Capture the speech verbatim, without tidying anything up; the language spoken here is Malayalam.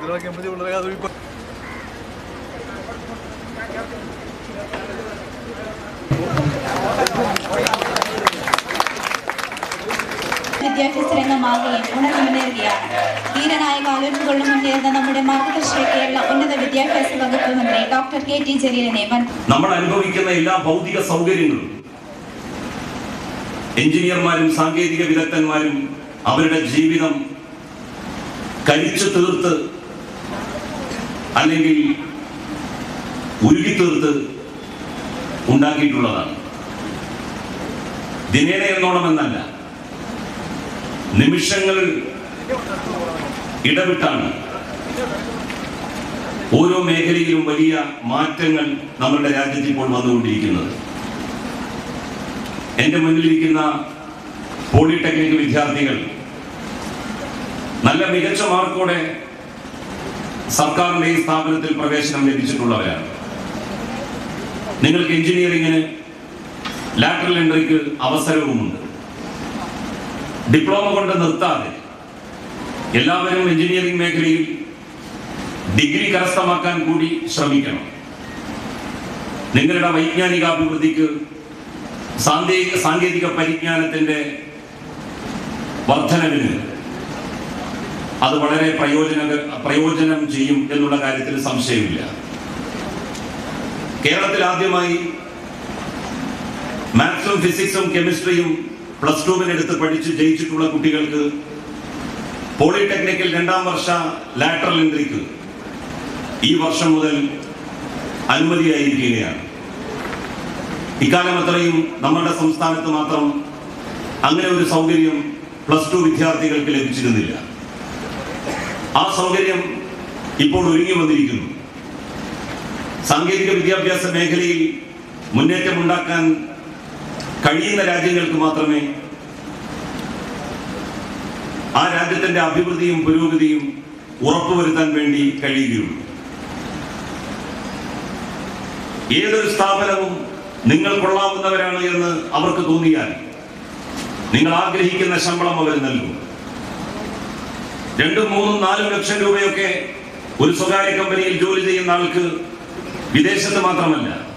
വിദ്യാഭ്യാസ രംഗമാകുകയും ഉണർന്നു മുന്നേറുകയാണ്. ധീരനായ കാലൊരുമുകളിൽ മുന്നേറുന്ന നമ്മുടെ മാർഗദർശിയായ കേരള ഉന്നത വിദ്യാഭ്യാസ വകുപ്പ് മന്ത്രി ഡോക്ടർ കെ ടി ജലീലിനെ നമ്മൾ അനുഭവിക്കുന്ന എല്ലാ ഭൗതിക സൗകര്യങ്ങളും എഞ്ചിനീയർമാരും സാങ്കേതിക വിദഗ്ധന്മാരും അവരുടെ ജീവിതം കരിച്ചു തീർത്ത് അല്ലെങ്കിൽ ഉരുകി തീർത്ത് ഉണ്ടാക്കിയിട്ടുള്ളതാണ്. ദിനേന എന്നോണമെന്നല്ല, നിമിഷങ്ങൾ ഇടവിട്ടാണ് ഓരോ മേഖലയിലും വലിയ മാറ്റങ്ങൾ നമ്മുടെ രാജ്യത്ത് ഇപ്പോൾ വന്നുകൊണ്ടിരിക്കുന്നത്. എന്റെ മുന്നിലിരിക്കുന്ന പോളിടെക്നിക് വിദ്യാർത്ഥികൾ നല്ല മികച്ച മാർക്കോടെ സർക്കാരിന്റെ ഈ സ്ഥാപനത്തിൽ പ്രവേശനം ലഭിച്ചിട്ടുള്ളവരാണ്. നിങ്ങൾക്ക് എഞ്ചിനീയറിംഗിന് ലാറ്ററൽ എൻട്രിക്ക് അവസരവുമുണ്ട്. ഡിപ്ലോമ കൊണ്ട് നിർത്താതെ എല്ലാവരും എഞ്ചിനീയറിംഗ് മേഖലയിൽ ഡിഗ്രി കരസ്ഥമാക്കാൻ കൂടി ശ്രമിക്കണം. നിങ്ങളുടെ വൈജ്ഞാനിക അഭിവൃദ്ധിക്ക് സാങ്കേതിക സാങ്കേതിക പരിജ്ഞാനത്തിന്റെ വർധനവിന് അത് വളരെ പ്രയോജന പ്രയോജനം ചെയ്യും എന്നുള്ള കാര്യത്തിൽ സംശയമില്ല. കേരളത്തിൽ ആദ്യമായി മാത്സും ഫിസിക്സും കെമിസ്ട്രിയും പ്ലസ് ടുവിനെടുത്ത് പഠിച്ച് ജയിച്ചിട്ടുള്ള കുട്ടികൾക്ക് പോളിടെക്നിക്കൽ രണ്ടാം വർഷ ലാറ്ററൽ എൻട്രിക്ക് ഈ വർഷം മുതൽ അനുമതിയായിരിക്കുകയാണ്. ഇക്കാലം അത്രയും നമ്മുടെ സംസ്ഥാനത്ത് മാത്രം അങ്ങനെ ഒരു സൗകര്യം പ്ലസ് ടു വിദ്യാർത്ഥികൾക്ക് ലഭിച്ചിരുന്നില്ല. ആ സൗകര്യം ഇപ്പോൾ ഒരുങ്ങി വന്നിരിക്കുന്നു. സാങ്കേതിക വിദ്യാഭ്യാസ മേഖലയിൽ മുന്നേറ്റമുണ്ടാക്കാൻ കഴിയുന്ന രാജ്യങ്ങൾക്ക് മാത്രമേ ആ രാജ്യത്തിന്റെ അഭിവൃദ്ധിയും പുരോഗതിയും ഉറപ്പുവരുത്താൻ വേണ്ടി കഴിയുകയുള്ളൂ. ഏതൊരു സ്ഥാപനവും നിങ്ങൾ കൊള്ളാവുന്നവരാണ് എന്ന് അവർക്ക് തോന്നിയാൽ നിങ്ങൾ ആഗ്രഹിക്കുന്ന ശമ്പളം അവർ നൽകും. രണ്ടും മൂന്നും നാലും ലക്ഷം രൂപയൊക്കെ ഒരു സ്വകാര്യ കമ്പനിയിൽ ജോലി ചെയ്യുന്ന ആൾക്ക് വിദേശത്ത് മാത്രമല്ല